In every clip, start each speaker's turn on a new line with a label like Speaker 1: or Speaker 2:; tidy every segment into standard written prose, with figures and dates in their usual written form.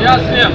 Speaker 1: Я слеп.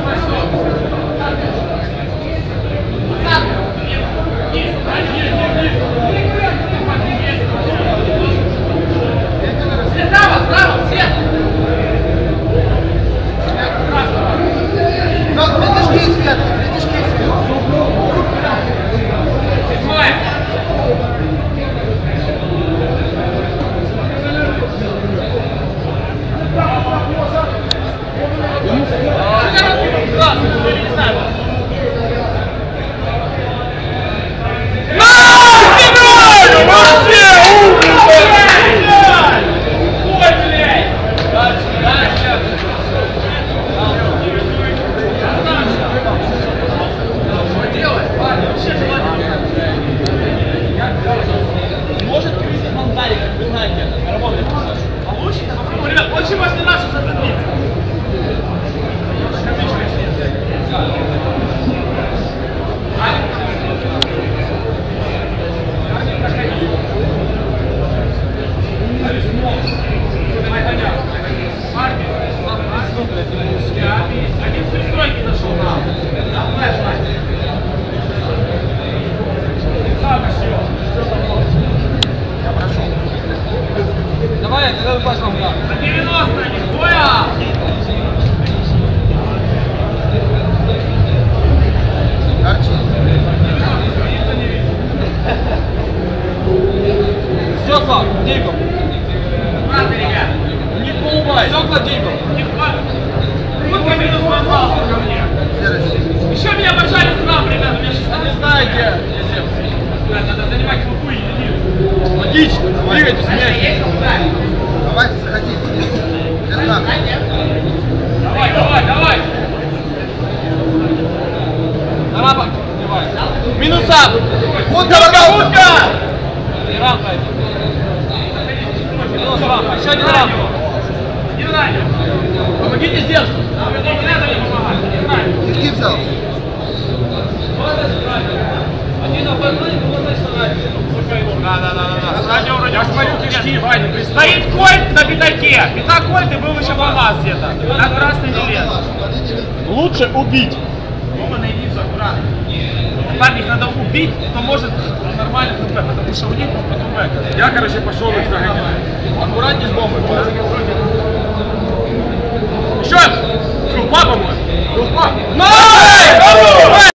Speaker 2: Еще меня обожали сюда, ребята, меня сейчас не знаю, где. Надо занимать клубу и единицу.
Speaker 1: Логично, двигайтесь вместе.
Speaker 3: Давайте, заходите.
Speaker 2: Давай.
Speaker 1: Арабок, давай. Минуса!
Speaker 3: Утка!
Speaker 1: И рамка. Минус рамка, еще один рамка.
Speaker 2: Не ранее.
Speaker 1: Помогите здесь.
Speaker 2: Не надо мне помогать, не ранее.
Speaker 3: Иди взял.
Speaker 1: Один обойной, другой начинает.
Speaker 2: Да. Я смотрю, кишки, Ваня. Стоит кольт на пятаке. Пятак кольт и был еще баланс где-то. На красный не лез.
Speaker 1: Лучше убить.
Speaker 2: Оба наединицу аккуратно. Парни, их надо убить, кто может нормально ХП, потому что у них потом бэк.
Speaker 1: Я, короче, пошел их загоняю. Аккуратней с бомбой.